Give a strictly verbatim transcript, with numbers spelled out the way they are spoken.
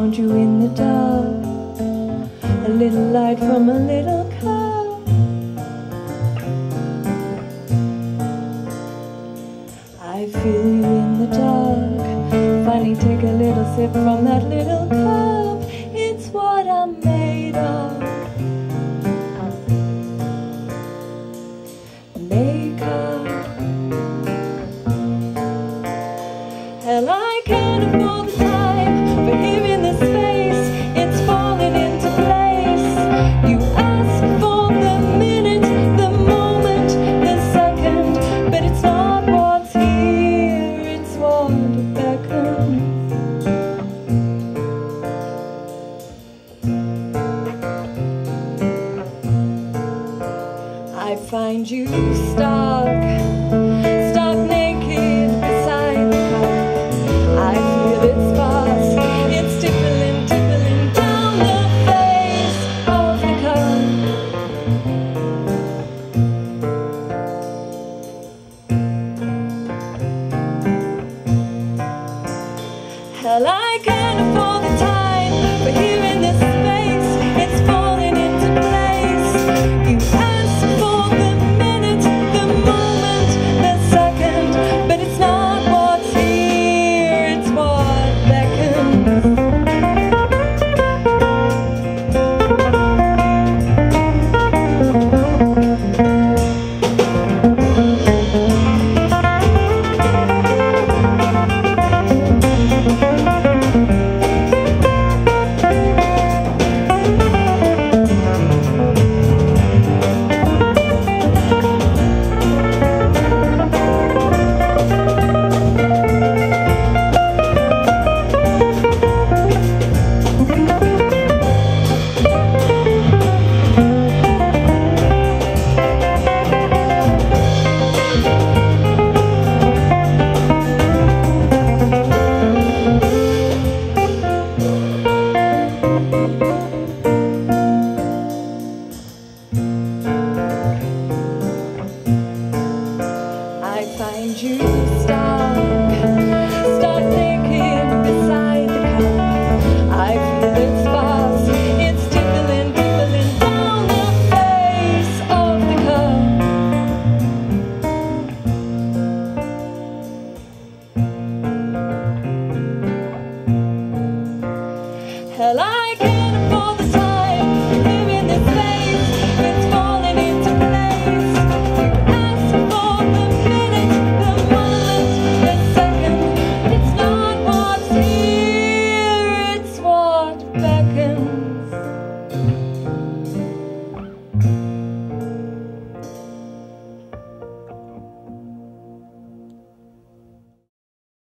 found you in the dark, a little light from a little cup. I feel you in the dark, finally take a little sip from that little cup. It's what I'm made of. Makeup. Hell, I can't afford the time, but here in this space, it's falling into place. You ask for the minute, the moment, the second, but it's not what's here, it's what beckons. I find you stuck, stuck naked beside the cup. I feel its pulse, it's tickling, tickling down the face of the cup. Hell, I can't